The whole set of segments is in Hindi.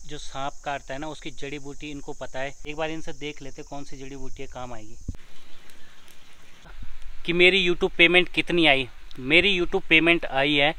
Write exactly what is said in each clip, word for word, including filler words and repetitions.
जो सांप काटता है ना उसकी जड़ी बूटी इनको पता है। एक बार इनसे देख लेते कौन सी जड़ी बूटी काम आएगी। कि मेरी यूट्यूब पेमेंट कितनी आई। मेरी यूट्यूब पेमेंट आई है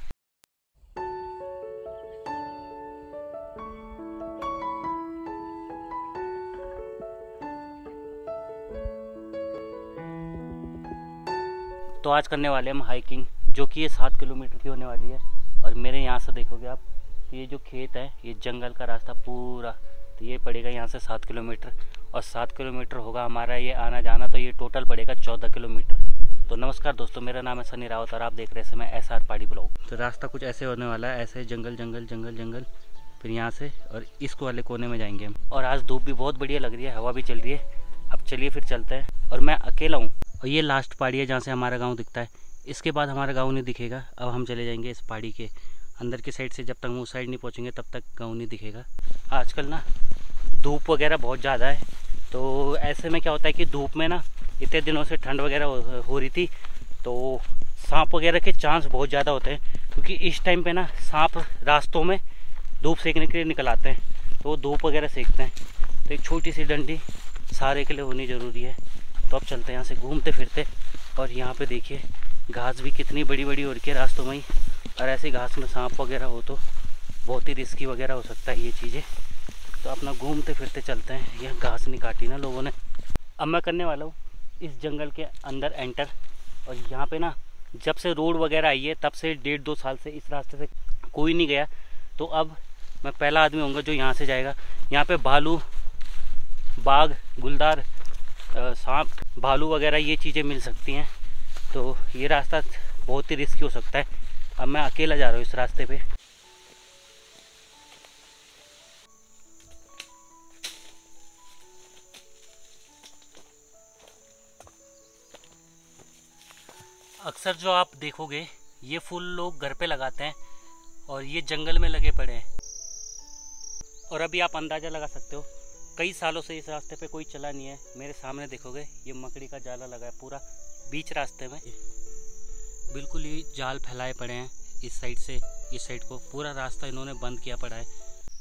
तो आज करने वाले हम हाइकिंग, जो कि ये सात किलोमीटर की होने वाली है। और मेरे यहाँ से देखोगे आप तो ये जो खेत है ये जंगल का रास्ता पूरा, तो ये पड़ेगा यहाँ से सात किलोमीटर और सात किलोमीटर होगा हमारा ये आना जाना, तो ये टोटल पड़ेगा चौदह किलोमीटर। तो नमस्कार दोस्तों, मेरा नाम है सनी रावत और आप देख रहे हैं समय एस आर पहाड़ी ब्लॉग। तो रास्ता कुछ ऐसे होने वाला है, ऐसे जंगल जंगल जंगल जंगल, फिर यहाँ से और इस वाले कोने में जाएंगे हम। और आज धूप भी बहुत बढ़िया लग रही है, हवा भी चल रही है। अब चलिए फिर चलते हैं। और मैं अकेला हूँ और ये लास्ट पहाड़ी है जहाँ से हमारा गाँव दिखता है। इसके बाद हमारा गाँव नहीं दिखेगा। अब हम चले जाएंगे इस पहाड़ी के अंदर की साइड से, जब तक हम उस साइड नहीं पहुँचेंगे तब तक गाँव नहीं दिखेगा। आजकल ना धूप वगैरह बहुत ज़्यादा है, तो ऐसे में क्या होता है कि धूप में ना इतने दिनों से ठंड वगैरह हो, हो रही थी, तो सांप वगैरह के चांस बहुत ज़्यादा होते हैं। क्योंकि इस टाइम पे ना सांप रास्तों में धूप सेकने के लिए निकल आते हैं, तो वो धूप वगैरह सेकते हैं। तो एक छोटी सी डंडी सारे के लिए होनी ज़रूरी है। तो अब चलते हैं यहाँ से घूमते फिरते। और यहाँ पे देखिए घास भी कितनी बड़ी बड़ी हो रही है रास्तों में ही, और ऐसी घास में सांप वगैरह हो तो बहुत ही रिस्की वगैरह हो सकता है ये चीज़ें। तो अपना घूमते फिरते चलते हैं। यह घास नहीं काटी ना लोगों ने। अब मैं करने वाला हूँ इस जंगल के अंदर एंटर। और यहाँ पे ना जब से रोड वगैरह आई है तब से डेढ़ दो साल से इस रास्ते से कोई नहीं गया, तो अब मैं पहला आदमी होऊंगा जो यहाँ से जाएगा। यहाँ पे भालू, बाघ, गुलदार, सांप, भालू वगैरह ये चीज़ें मिल सकती हैं, तो ये रास्ता बहुत ही रिस्की हो सकता है। अब मैं अकेला जा रहा हूँ इस रास्ते पे। अक्सर जो आप देखोगे ये फूल लोग घर पे लगाते हैं और ये जंगल में लगे पड़े हैं। और अभी आप अंदाज़ा लगा सकते हो कई सालों से इस रास्ते पे कोई चला नहीं है। मेरे सामने देखोगे ये मकड़ी का जाला लगा है पूरा बीच रास्ते में, बिल्कुल ही जाल फैलाए पड़े हैं इस साइड से इस साइड को। पूरा रास्ता इन्होंने बंद किया पड़ा है।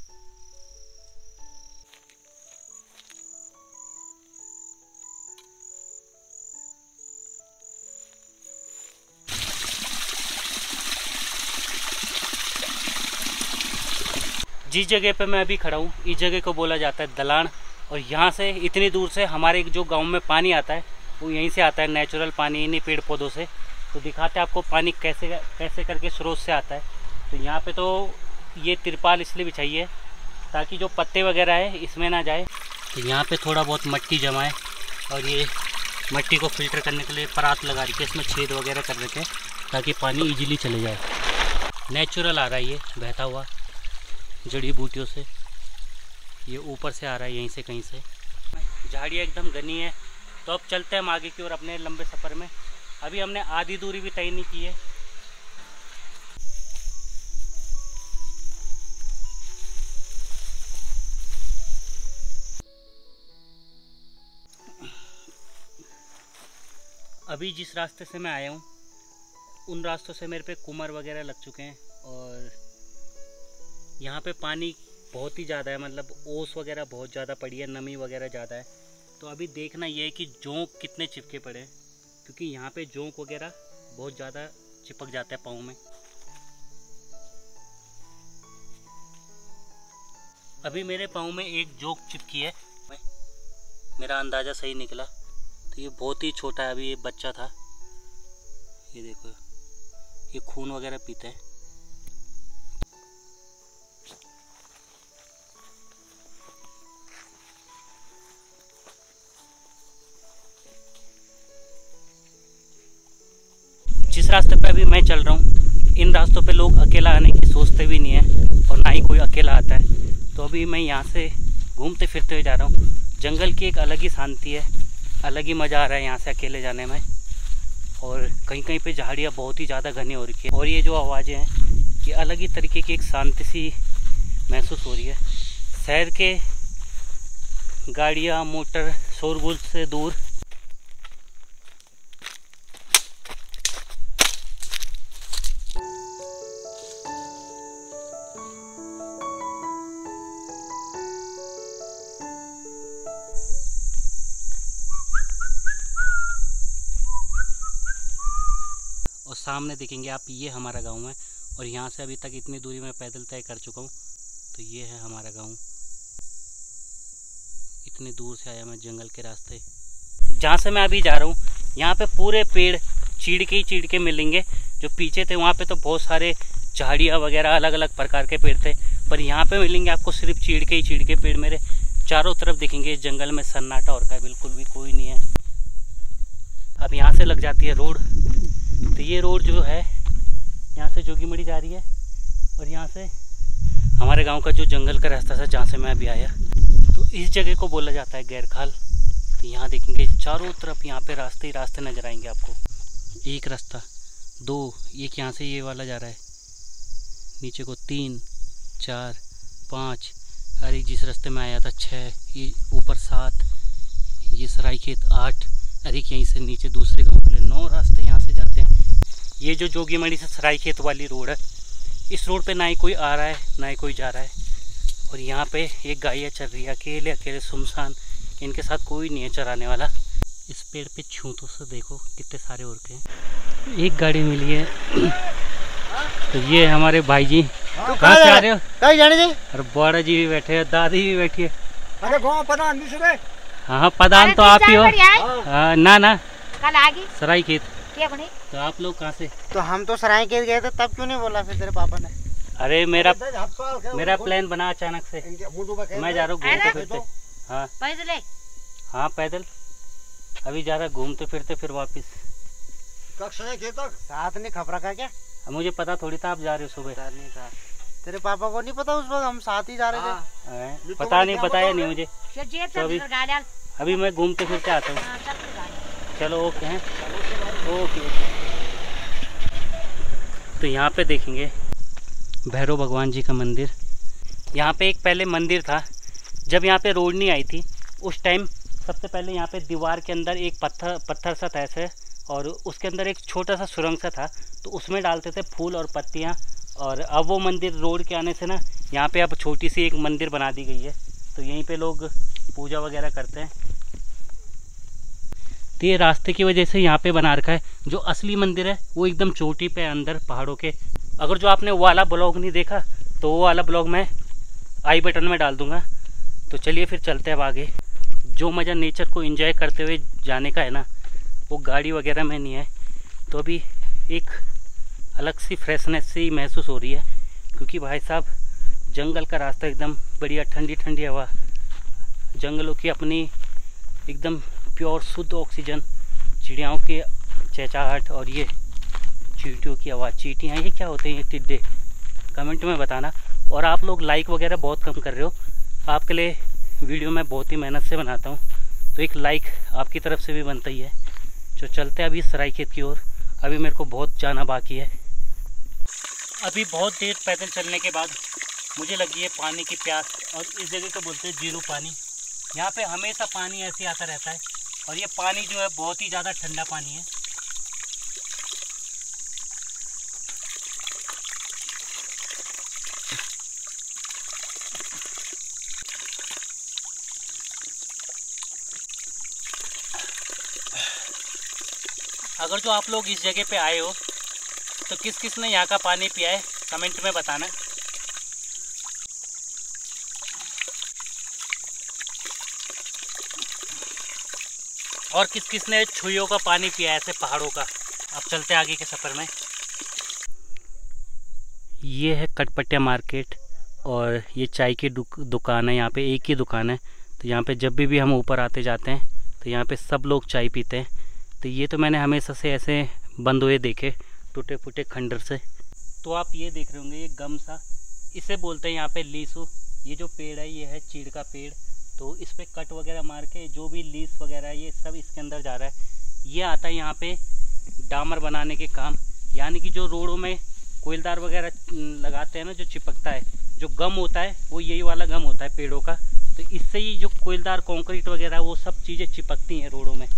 जिस जगह पे मैं अभी खड़ा हूँ इस जगह को बोला जाता है दलान। और यहाँ से इतनी दूर से हमारे जो गांव में पानी आता है वो यहीं से आता है, नेचुरल पानी इन्हीं पेड़ पौधों से। तो दिखाते हैं आपको पानी कैसे कैसे करके स्रोत से आता है। तो यहाँ पे तो ये तिरपाल इसलिए बिछाई है ताकि जो पत्ते वगैरह है इसमें ना जाए। तो यहाँ पे थोड़ा बहुत मिट्टी जमा है और ये मिट्टी को फिल्टर करने के लिए परात लगा रही है, इसमें छेद वगैरह कर रखे हैं ताकि पानी ईजिली चले जाए। नेचुरल आ रहा है ये बहता हुआ जड़ी बूटियों से, ये ऊपर से आ रहा है यहीं से कहीं से। झाड़ियाँ एकदम घनी है। तो अब चलते हैं हम आगे की ओर अपने लंबे सफ़र में। अभी हमने आधी दूरी भी तय नहीं की है। अभी जिस रास्ते से मैं आया हूँ उन रास्तों से मेरे पे कुमर वगैरह लग चुके हैं और यहाँ पे पानी बहुत ही ज़्यादा है, मतलब ओस वगैरह बहुत ज़्यादा पड़ी है, नमी वगैरह ज़्यादा है। तो अभी देखना ये है कि जोंक कितने चिपके पड़े हैं, क्योंकि यहाँ पे जोंक वगैरह बहुत ज़्यादा चिपक जाता है पाँव में। अभी मेरे पाँव में एक जोंक चिपकी है, मेरा अंदाज़ा सही निकला। तो ये बहुत ही छोटा है, अभी ये बच्चा था। ये देखो ये खून वगैरह पीता है। जिस रास्ते पे अभी मैं चल रहा हूँ इन रास्तों पे लोग अकेला आने की सोचते भी नहीं है और ना ही कोई अकेला आता है। तो अभी मैं यहाँ से घूमते फिरते हुए जा रहा हूँ। जंगल की एक अलग ही शांति है, अलग ही मज़ा आ रहा है यहाँ से अकेले जाने में। और कहीं कहीं पे झाड़ियाँ बहुत ही ज़्यादा घनी हो रही है और ये जो आवाज़ें हैं ये अलग ही तरीके की एक शांति सी महसूस हो रही है। शहर के गाड़ियाँ मोटर शोरगुल से दूर सामने देखेंगे आप, ये हमारा गांव है और यहाँ से अभी तक इतनी दूरी मैं पैदल तय कर चुका हूँ। तो ये है हमारा गांव। इतनी दूर से आया मैं जंगल के रास्ते। जहाँ से मैं अभी जा रहा हूँ यहाँ पे पूरे पेड़ चीड़ के ही चीड़ के मिलेंगे। जो पीछे थे वहाँ पे तो बहुत सारे झाड़ियाँ वगैरह अलग अलग प्रकार के पेड़ थे, पर यहाँ पे मिलेंगे आपको सिर्फ चीड़ के ही चीड़ के पेड़। मेरे चारों तरफ देखेंगे इस जंगल में सन्नाटा और का बिल्कुल भी कोई नहीं है। अब यहाँ से लग जाती है रोड। तो ये रोड जो है यहाँ से जोगीमढ़ी जा रही है और यहाँ से हमारे गांव का जो जंगल का रास्ता था जहाँ से मैं अभी आया, तो इस जगह को बोला जाता है गैरखाल। तो यहाँ देखेंगे चारों तरफ यहाँ पे रास्ते ही रास्ते नजर आएंगे आपको। एक रास्ता, दो, एक यहाँ से ये वाला जा रहा है नीचे को, तीन, चार, पाँच, अरे जिस रास्ते में आया था छः, ये ऊपर सात, ये सरायखेत आठ, अरे यहीं से नीचे दूसरे गांव के लिए नौ रास्ते यहाँ से जाते हैं। ये जो जोगीमढ़ी से सरायखेत वाली रोड है, इस रोड पे ना ही कोई आ रहा है ना ही कोई जा रहा है। और यहाँ पे एक गाय चल रही है अकेले अकेले सुनसान, इनके साथ कोई नहीं है चराने वाला। इस पेड़ पे छूतों से देखो कितने सारे उड़ के हैं। एक गाड़ी मिली है। तो ये हमारे भाई जी कहाँ से आ रहे हो? कहीं जाने दे। और बड़ा जी भी बैठे हैं, दादी भी बैठी है। अरे गाँव प्रधान भी सुबह। हाँ प्रधान तो आप ही हो। आ, ना ना कल आगी सरायखेत। क्या बने? तो आप लोग कहाँ से? तो हम तो सरायखेत गए थे, तब क्यों नहीं बोला फिर तेरे पापा ने? अरे मेरा मेरा प्लान बना अचानक से, मैं जा रहा हूँ घूमते फिरते। हाँ पैदल? हाँ पैदल, अभी जा रहा घूमते फिरते फिर वापिस। साथ नहीं खबर का क्या? मुझे पता थोड़ी था आप जा रहे हो सुबह। नहीं था। तेरे पापा को नहीं पता उस वक्त हम साथ ही जा रहे थे? पता नहीं, बताया नहीं मुझे। तो अभी, अभी मैं घूमते फिरते आता हूँ। चलो ओके हैं, ओके। तो यहाँ पे देखेंगे भैरव भगवान जी का मंदिर। यहाँ पे एक पहले मंदिर था, जब यहाँ पे रोड नहीं आई थी उस टाइम सबसे पहले यहाँ पे दीवार के अंदर एक पत्थर पत्थर सा था ऐसे, और उसके अंदर एक छोटा सा सुरंग सा था, तो उसमें डालते थे फूल और पत्तियाँ। और अब वो मंदिर रोड के आने से ना यहाँ पे अब छोटी सी एक मंदिर बना दी गई है, तो यहीं पे लोग पूजा वगैरह करते हैं। तो ये रास्ते की वजह से यहाँ पे बना रखा है। जो असली मंदिर है वो एकदम चोटी पे अंदर पहाड़ों के। अगर जो आपने वो वाला ब्लॉग नहीं देखा तो वो वाला ब्लॉग मैं आई बटन में डाल दूँगा। तो चलिए फिर चलते हैं अब आगे। जो मज़ा नेचर को एंजॉय करते हुए जाने का है ना, वो गाड़ी वगैरह में नहीं है। तो अभी एक अलग सी फ्रेशनेस सी महसूस हो रही है, क्योंकि भाई साहब जंगल का रास्ता एकदम बढ़िया, ठंडी ठंडी हवा, जंगलों की अपनी एकदम प्योर शुद्ध ऑक्सीजन, चिड़ियाओं की चहचहाहट और ये चींटियों की आवाज़। चींटियाँ ये क्या होते हैं, ये टिड्डे? कमेंट में बताना। और आप लोग लाइक वगैरह बहुत कम कर रहे हो। आपके लिए वीडियो मैं बहुत ही मेहनत से बनाता हूँ, तो एक लाइक आपकी तरफ से भी बनता ही है। जो चलते हैं अभी सरायखेत की ओर, अभी मेरे को बहुत जाना बाकी है। अभी बहुत देर पैदल चलने के बाद मुझे लगी है पानी की प्यास, और इस जगह को बोलते हैं जीरो पानी। यहाँ पे हमेशा पानी ऐसे आता रहता है, और ये पानी जो है बहुत ही ज़्यादा ठंडा पानी है। अगर जो आप लोग इस जगह पे आए हो तो किस किस ने यहाँ का पानी पिया है कमेंट में बताना। और किस किस ने छुइयों का पानी पिया है ऐसे पहाड़ों का। अब चलते आगे के सफ़र में। ये है कटपटिया मार्केट, और ये चाय की दुकान है। यहाँ पे एक ही दुकान है, तो यहाँ पे जब भी भी हम ऊपर आते जाते हैं तो यहाँ पे सब लोग चाय पीते हैं। तो ये तो मैंने हमेशा से ऐसे बंद हुए देखे, टूटे फूटे खंडर से। तो आप ये देख रहे होंगे ये गम सा, इसे बोलते हैं यहाँ पे लीसू। ये जो पेड़ है ये है चीड़ का पेड़, तो इस पे कट वगैरह मार के जो भी लीस वगैरह है ये सब इसके अंदर जा रहा है। ये आता है यहाँ पे डामर बनाने के काम, यानी कि जो रोडों में कोयलदार वगैरह लगाते हैं ना, जो चिपकता है, जो गम होता है वो यही वाला गम होता है पेड़ों का। तो इससे ही जो कोयलदार कंक्रीट वगैरह वो सब चीज़ें चिपकती हैं रोडों में।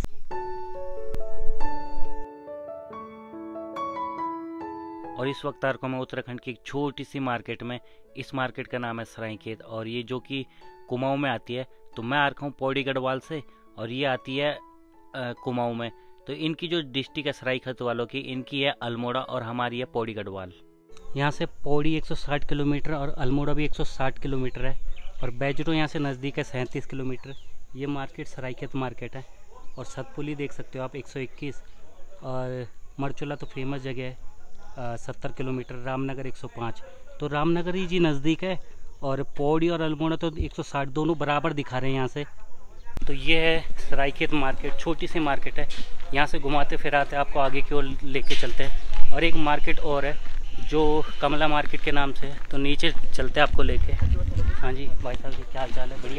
और इस वक्त आ रखा मैं उत्तराखंड की एक छोटी सी मार्केट में। इस मार्केट का नाम है सरायखेत, और ये जो कि कुमाऊं में आती है। तो मैं आ रखा हूँ पौड़ी गढ़वाल से, और ये आती है कुमाऊं में। तो इनकी जो डिस्ट्रिक्ट है सरायखेत वालों की, इनकी है अल्मोड़ा और हमारी है पौड़ी गढ़वाल। यहाँ से पौड़ी एक सौ साठ किलोमीटर और अल्मोड़ा भी एक सौ साठ किलोमीटर है और बैजरू यहाँ से नज़दीक है सैंतीस किलोमीटर। ये मार्केट सरायखेत मार्केट है। और सतपुली देख सकते हो आप एक सौ इक्कीस, और मरचुला तो फेमस जगह है सत्तर किलोमीटर, रामनगर एक सौ पाँच। तो रामनगर ही जी नज़दीक है और पौड़ी और अल्मोड़ा तो एक सौ साठ दोनों बराबर दिखा रहे हैं यहाँ से। तो ये है सरायखेत मार्केट, छोटी सी मार्केट है। यहाँ से घुमाते फिराते आपको आगे की ओर लेके चलते हैं। और एक मार्केट और है जो कमला मार्केट के नाम से, तो नीचे चलते हैं आपको लेके। हाँ जी भाई साहब जी, क्या हाल चाल है? बढ़िया।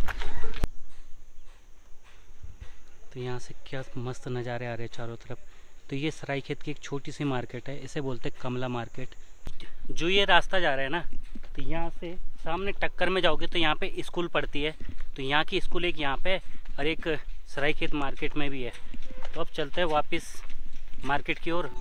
तो यहाँ से क्या मस्त नज़ारे आ रहे हैं चारों तरफ। तो ये सरायखेत की एक छोटी सी मार्केट है, इसे बोलते हैं कमला मार्केट। जो ये रास्ता जा रहा है ना, तो यहाँ से सामने टक्कर में जाओगे तो यहाँ पे स्कूल पड़ती है। तो यहाँ की स्कूल एक यहाँ पे और एक सरायखेत मार्केट में भी है। तो अब चलते हैं वापस मार्केट की ओर।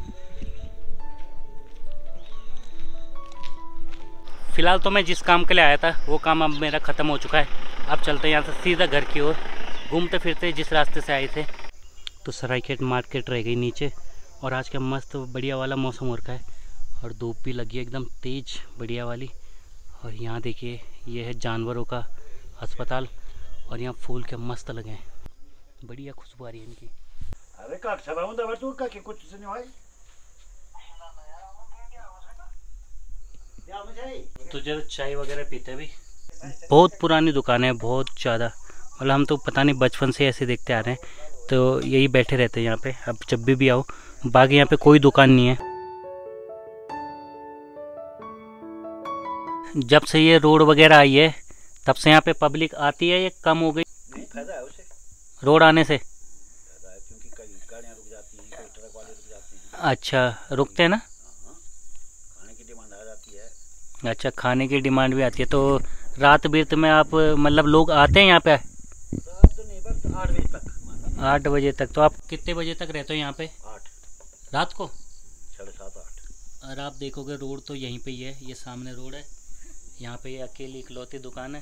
फिलहाल तो मैं जिस काम के लिए आया था वो काम अब मेरा ख़त्म हो चुका है। अब चलते हैं यहाँ से सीधा घर की ओर, घूमते फिरते जिस रास्ते से आए थे। तो सरायखेत मार्केट रह गई नीचे और आज का मस्त बढ़िया वाला मौसम हो रखा है और धूप भी लगी है एकदम तेज बढ़िया वाली। और यहाँ देखिए ये है जानवरों का अस्पताल और यहाँ फूल के मस्त लगे हैं, बढ़िया खुशबू आ रही है इनकी। अरे का अच्छा बाबू दवा तू का के कुछ से नहीं भाई। तो जब चाय वगैरह पीते हैं भी, बहुत पुरानी दुकान है, बहुत ज़्यादा। मतलब हम तो पता नहीं बचपन से ऐसे देखते आ रहे हैं, तो यही बैठे रहते हैं यहाँ पे। अब जब भी भी आओ, बाकी यहाँ पे कोई दुकान नहीं है। जब से ये रोड वगैरह आई है तब से यहाँ पे पब्लिक आती है, ये कम हो गई। नहीं फायदा है उसे, रोड आने से फायदा है क्योंकि कई गाड़ियाँ रुक जाती हैं, कई ट्रक वाले रुक जाते हैं। अच्छा रुकते हैं ना, खाने की डिमांड आ जाती है। अच्छा खाने की डिमांड भी आती है। तो रात बीत में आप मतलब लोग आते हैं यहाँ पे? रात तो नहीं बस आठ बजे तक। आठ बजे तक। तो आप कितने बजे तक रहते हो यहाँ पे? आठ रात को साढ़े सात आठ। और आप देखोगे रोड तो यहीं पे ही है, ये सामने रोड है, यहाँ पे ये अकेली इकलौती दुकान है।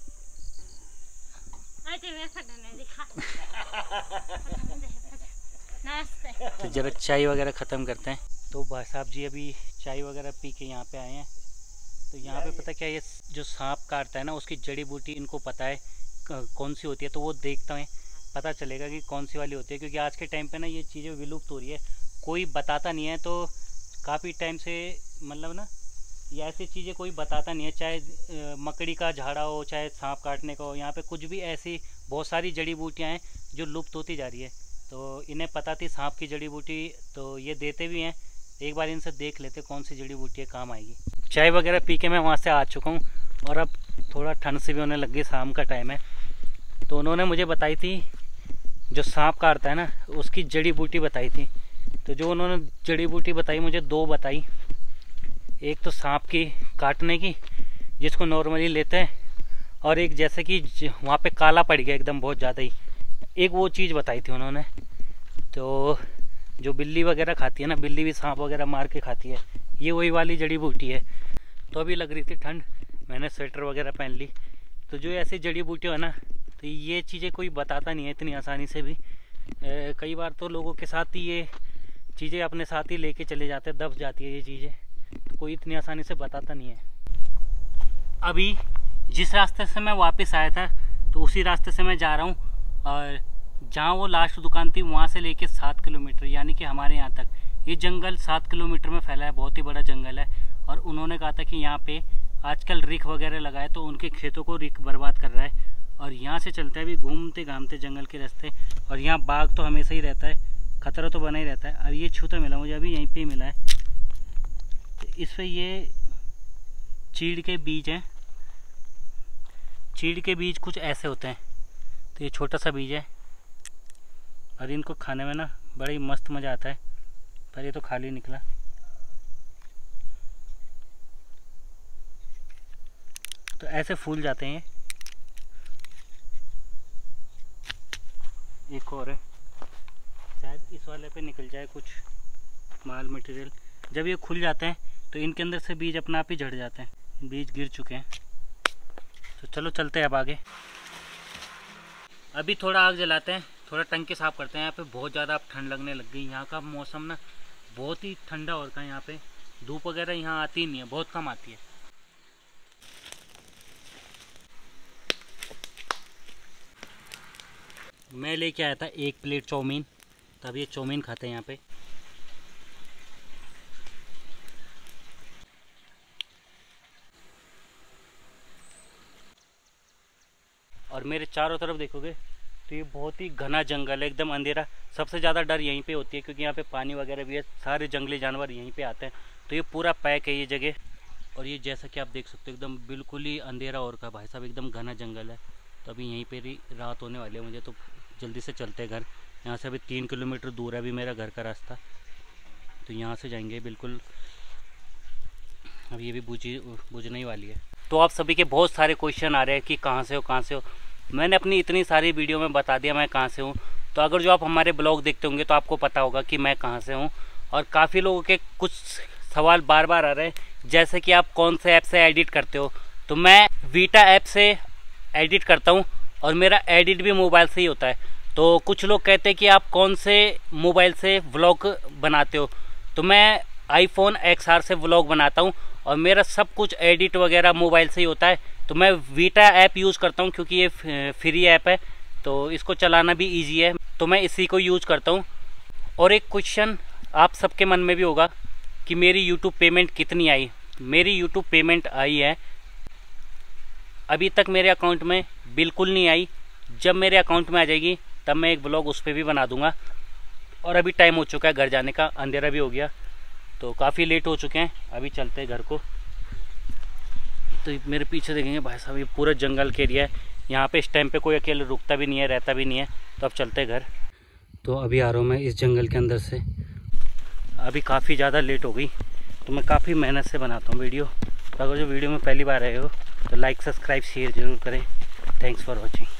तो जरा चाय वगैरह ख़त्म करते हैं। तो भाई साहब जी अभी चाय वगैरह पी के यहाँ पे आए हैं। तो यहाँ पे पता क्या, ये जो सांप काटता है ना उसकी जड़ी बूटी इनको पता है कौन सी होती है, तो वो देखते हैं पता चलेगा कि कौन सी वाली होती है। क्योंकि आज के टाइम पे ना ये चीज़ें विलुप्त हो रही है, कोई बताता नहीं है। तो काफ़ी टाइम से मतलब ना ये ऐसी चीज़ें कोई बताता नहीं है, चाहे मकड़ी का झाड़ा हो, चाहे सांप काटने का हो। यहाँ पे कुछ भी ऐसी बहुत सारी जड़ी बूटियाँ हैं जो लुप्त होती जा रही है। तो इन्हें पता थी सांप की जड़ी बूटी, तो ये देते भी हैं। एक बार इनसे देख लेते कौन सी जड़ी बूटी काम आएगी। चाय वगैरह पी के मैं वहाँ से आ चुका हूँ और अब थोड़ा ठंड से भी होने लग गई, शाम का टाइम है। तो उन्होंने मुझे बताई थी जो सांप काटता है ना उसकी जड़ी बूटी बताई थी। तो जो उन्होंने जड़ी बूटी बताई मुझे दो बताई, एक तो सांप की काटने की जिसको नॉर्मली लेते हैं, और एक जैसे कि वहाँ पे काला पड़ गया एकदम बहुत ज़्यादा ही, एक वो चीज़ बताई थी उन्होंने। तो जो बिल्ली वगैरह खाती है ना, बिल्ली भी सांप वगैरह मार के खाती है, ये वही वाली जड़ी बूटी है। तो अभी लग रही थी ठंड, मैंने स्वेटर वगैरह पहन ली। तो जो ऐसी जड़ी बूटी है ना, तो ये चीज़ें कोई बताता नहीं है इतनी आसानी से भी। ए, कई बार तो लोगों के साथ ही ये चीज़ें अपने साथ ही लेके चले जाते हैं, दब जाती है ये चीज़ें, तो कोई इतनी आसानी से बताता नहीं है। अभी जिस रास्ते से मैं वापस आया था तो उसी रास्ते से मैं जा रहा हूँ, और जहाँ वो लास्ट दुकान थी वहाँ से लेके सात किलोमीटर यानी कि हमारे यहाँ तक ये जंगल सात किलोमीटर में फैला है, बहुत ही बड़ा जंगल है। और उन्होंने कहा था कि यहाँ पे आजकल रिख वगैरह लगाए तो उनके खेतों को रिख बर्बाद कर रहा है। और यहाँ से चलते हैं अभी घूमते घामते जंगल के रास्ते, और यहाँ बाघ तो हमेशा ही रहता है, खतरा तो बना ही रहता है। अब ये छूता मिला मुझे, अभी यहीं पे मिला है। तो इस पर ये चीड़ के बीज हैं, चीड़ के बीज कुछ ऐसे होते हैं। तो ये छोटा सा बीज है और इनको खाने में ना बड़ा ही मस्त मज़ा आता है, पर ये तो खाली निकला। तो ऐसे फूल जाते हैं। एक और है, शायद इस वाले पे निकल जाए कुछ माल मटेरियल। जब ये खुल जाते हैं तो इनके अंदर से बीज अपने आप ही झड़ जाते हैं, बीज गिर चुके हैं। तो चलो चलते हैं अब आगे। अभी थोड़ा आग जलाते हैं थोड़ा टंकी साफ करते हैं। यहाँ पे बहुत ज़्यादा अब ठंड लगने लग गई। यहाँ का मौसम ना बहुत ही ठंडा हो रखा है। यहाँ पे धूप वगैरह यहाँ आती नहीं है, बहुत कम आती है। मैं लेके आया था एक प्लेट चाउमीन, तब ये चाउमीन खाते हैं यहाँ पे। और मेरे चारों तरफ देखोगे तो ये बहुत ही घना जंगल है, एकदम अंधेरा। सबसे ज़्यादा डर यहीं पे होती है क्योंकि यहाँ पे पानी वगैरह भी है, सारे जंगली जानवर यहीं पे आते हैं। तो ये पूरा पैक है ये जगह। और ये जैसा कि आप देख सकते हो एकदम बिल्कुल ही अंधेरा और का भाई साहब, एकदम घना जंगल है। तो अभी यहीं पे रात होने वाली है मुझे, तो जल्दी से चलते हैं घर। यहाँ से अभी तीन किलोमीटर दूर है अभी मेरा घर का रास्ता, तो यहाँ से जाएंगे बिल्कुल। अब ये भी बुझी बुझने ही वाली है। तो आप सभी के बहुत सारे क्वेश्चन आ रहे हैं कि कहाँ से हो कहाँ से हो। मैंने अपनी इतनी सारी वीडियो में बता दिया मैं कहाँ से हूँ। तो अगर जो आप हमारे ब्लॉग देखते होंगे तो आपको पता होगा कि मैं कहाँ से हूँ। और काफ़ी लोगों के कुछ सवाल बार बार आ रहे हैं, जैसे कि आप कौन से ऐप से एडिट करते हो। तो मैं वीटा ऐप से एडिट करता हूँ और मेरा एडिट भी मोबाइल से ही होता है। तो कुछ लोग कहते हैं कि आप कौन से मोबाइल से व्लॉग बनाते हो, तो मैं आईफोन एक्स आर से व्लॉग बनाता हूँ और मेरा सब कुछ एडिट वगैरह मोबाइल से ही होता है। तो मैं वीटा ऐप यूज़ करता हूँ क्योंकि ये फ्री ऐप है, तो इसको चलाना भी इजी है, तो मैं इसी को यूज़ करता हूँ। और एक क्वेश्चन आप सबके मन में भी होगा कि मेरी यूट्यूब पेमेंट कितनी आई। मेरी यूट्यूब पेमेंट आई है, अभी तक मेरे अकाउंट में बिल्कुल नहीं आई। जब मेरे अकाउंट में आ जाएगी तब मैं एक ब्लॉग उस पर भी बना दूंगा। और अभी टाइम हो चुका है घर जाने का, अंधेरा भी हो गया, तो काफ़ी लेट हो चुके हैं। अभी चलते हैं घर को। तो मेरे पीछे देखेंगे भाई साहब, ये पूरा जंगल के एरिया है। यहाँ पे इस टाइम पे कोई अकेले रुकता भी नहीं है, रहता भी नहीं है। तो अब चलते हैं घर। तो अभी आ रहा हूँ मैं इस जंगल के अंदर से। अभी काफ़ी ज़्यादा लेट हो गई, तो मैं काफ़ी मेहनत से बनाता हूँ वीडियो। तो अगर जो वीडियो में पहली बार आए हो तो लाइक सब्सक्राइब शेयर ज़रूर करें। Thanks for watching.